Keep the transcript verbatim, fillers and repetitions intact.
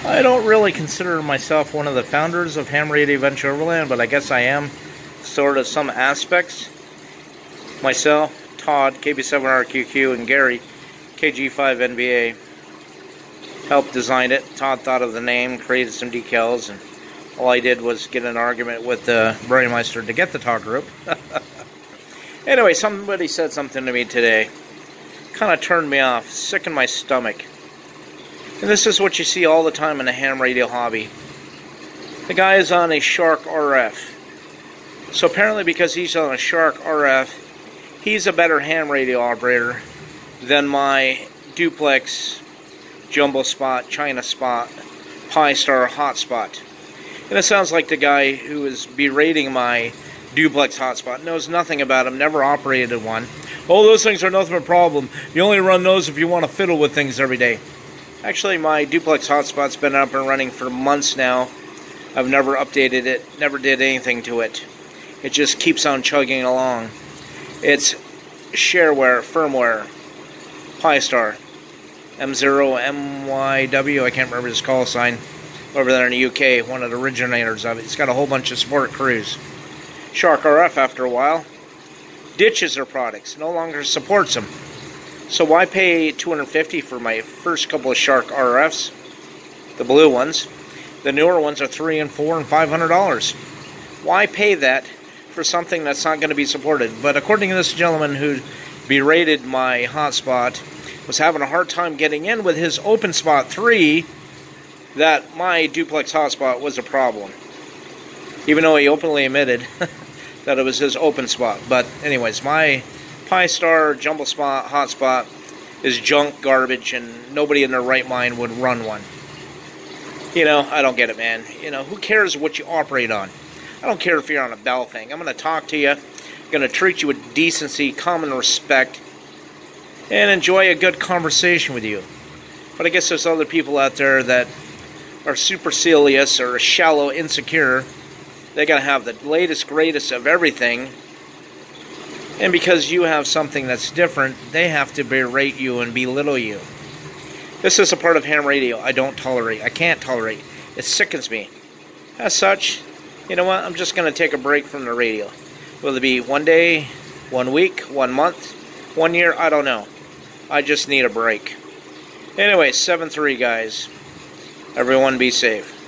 I don't really consider myself one of the founders of Ham Radio Adventure Overland, but I guess I am, sort of, some aspects. Myself, Todd, K B seven R Q Q, and Gary, K G five N B A, helped design it. Todd thought of the name, created some decals, and all I did was get an argument with the Burrymeister to get the talk group. Anyway, somebody said something to me today. Kind of turned me off, sick in my stomach. And this is what you see all the time in the ham radio hobby. The guy is on a Shark R F. So apparently because he's on a Shark R F, he's a better ham radio operator than my duplex, jumbo spot, China spot, Pi Star hotspot. And it sounds like the guy who is berating my duplex hotspot knows nothing about them, never operated one. Oh, those things are nothing but a problem. You only run those if you want to fiddle with things every day. Actually, my duplex hotspot's been up and running for months now. I've never updated it, never did anything to it. It just keeps on chugging along. It's shareware, firmware, Pi Star, M zero M Y W, I can't remember his call sign, over there in the U K, one of the originators of it. It's got a whole bunch of support crews. Shark R F, after a while, ditches their products, no longer supports them. So why pay two hundred fifty dollars for my first couple of Shark R Fs, the blue ones? The newer ones are three and four and five hundred dollars. Why pay that for something that's not going to be supported? But according to this gentleman who berated my hotspot, was having a hard time getting in with his OpenSpot three, that my duplex hotspot was a problem. Even though he openly admitted that it was his OpenSpot. But anyways, my Pi Star Jumbo Spot hotspot is junk garbage, and nobody in their right mind would run one. You know, I don't get it, man. You know, who cares what you operate on? I don't care if you're on a bell thing. I'm going to talk to you, going to treat you with decency, common respect, and enjoy a good conversation with you. But I guess there's other people out there that are supercilious or shallow, insecure. They got to have the latest, greatest of everything. And because you have something that's different, they have to berate you and belittle you. This is a part of ham radio I don't tolerate. I can't tolerate. It sickens me. As such, you know what? I'm just going to take a break from the radio. Will it be one day, one week, one month, one year? I don't know. I just need a break. Anyway, seven three, guys. Everyone be safe.